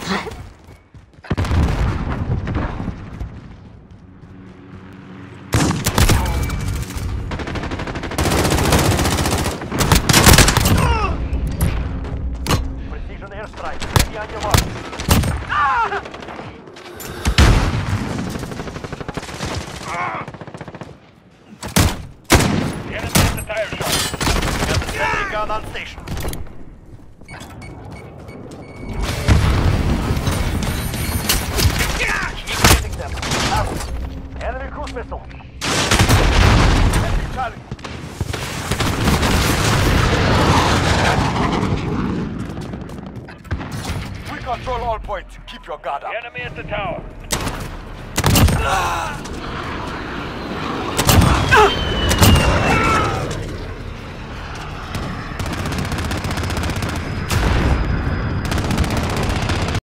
Precision airstrike. Ready on your mark. The enemy is the tire shop. We have the sentry gun on station. Keep hitting them. Enemy cruise missile. Enemy Charlie. We control all points. Keep your guard up. The enemy at the tower.